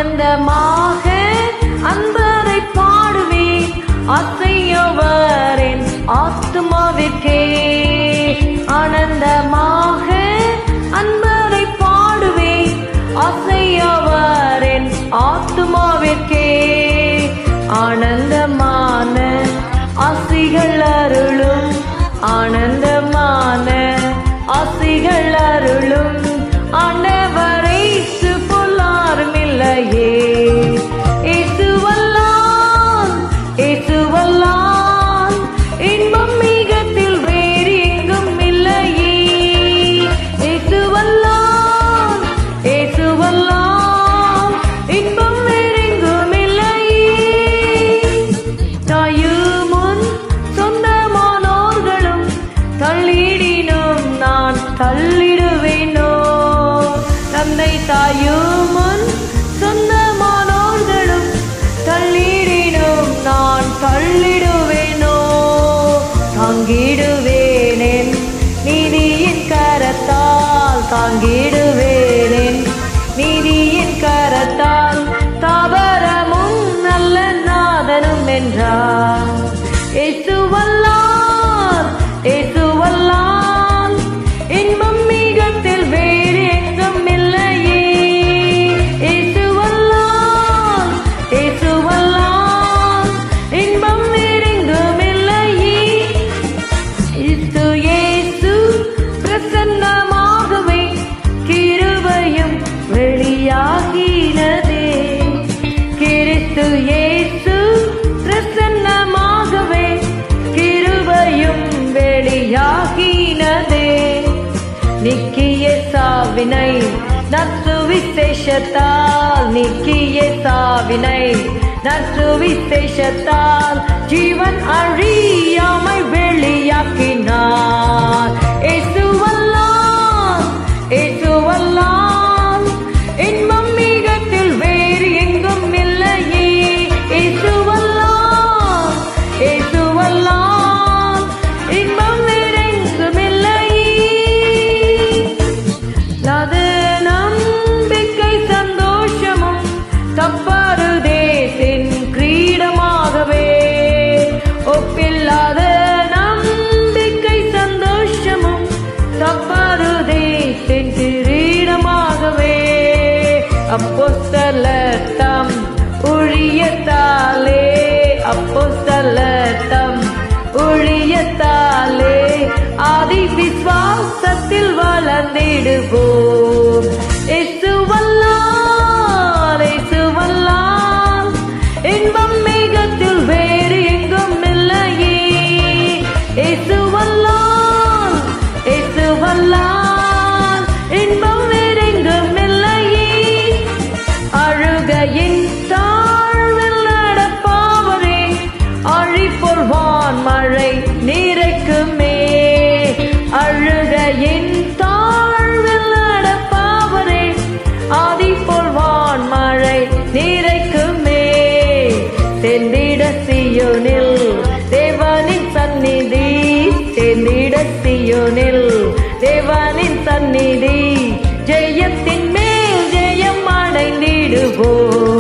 ஆனந்தமாக அன்பரை பாடுவேன் அசையவரின் ஆத்துமாவிற்கே. ஆனந்தமாக அன்பரை பாடுவேன் அசையவரின் ஆத்துமாவிற்கே. ஆனந்தமான ஆசிகள் அருளும் ஆனந்தமான ஆசிகள் அருளும் ஆண்டவரை போலாரும் இல்லையே. இயேசுவல்லால் இயேசுவல்லால் இன்பம் மிகத்தில் வேறு எங்கும் இல்லையே. இயேசுவல்லால் இயேசுவல்லால் இன்பம் வேறெங்கும் இல்லையே. தாயுமுன் சொந்தமானோர்களும் தள்ளிடினும் நான் தள்ளிடுவேனோ. தந்தை தாயுமுன் சொந்தமானோர்களும் தள்ளிடினும் நான் தள்ளிடுவேனோ. தாங்கிடுவேனேன் நீதியின் கரத்தால் தாங்கிடுவேனேன் நீதியின் கரத்தால் தாவரமும் நல்ல நாதனும் என்றார். இயேசுவல்லால் இயேசுவல்லால் இன்பம் மிகத்தில் வேறு எங்கும் இல்லையே. இயேசுவல்லால் இயேசுவல்லால் இன்பம் வேறெங்கும் இல்லையே. கிறிஸ்து இயேசு பிரசன்னமாகவே கிருபையும் வெளியாகினதே. கிறிஸ்து இயேசு பிரசன்னமாகவே கிருபையும் வெளியாகினதே. நிக்கிய சாவினை நற்சுவிசேஷத்தால் நிக்கிய சாவினை நற்சுவிசேஷத்தால் ஜீவன் அழியாமை வெளியாக்கினார். இயேசுவல்லால் இயேசுவல்லால் இன்பம் மிகத்தில் வேறு எங்கும் இல்லையே. இயேசுவல்லால் இயேசுவல்லால் இன்பம் வேறெங்கும் இல்லையே. அது நம்பிக்கை சந்தோஷமும் தப்பருதேசின் கிரீடமாகவே. ஒப்பில்லாத நம்பிக்கை சந்தோஷமும் தப்பருதேசின் கிரீடமாகவே. அப்போஸ்தலர் தம் ஊழியத்தாலே அப்போஸ்தலர் தம் ஊழியத்தாலே ஆதி விசுவாசத்தில் வளர்ந்திடுவோம். இயேசுவல்லால் இயேசுவல்லால் இன்பம் மிகத்தில் வேறு எங்கும் இல்லையே. இயேசுவல்லால் இயேசுவல்லால் இன்பம் வேறெங்கும் இல்லையே. அழுகையின் தாழ்வில் நடப்பவரே அழிப்பொருவான் மழை நீரைக்குமே. அழுகையின் தாழ்வில் நடப்பவரே ஆதிப்பொருவான் மழை நீரைக்குமே. சென்றிட சீயோனில் தேவனின் சந்நிதி சென்றிட சீயோனில் தேவனின் சந்நிதி ஜெயத்தின் மேல் ஜெயம் அடைந்திடுவோம்.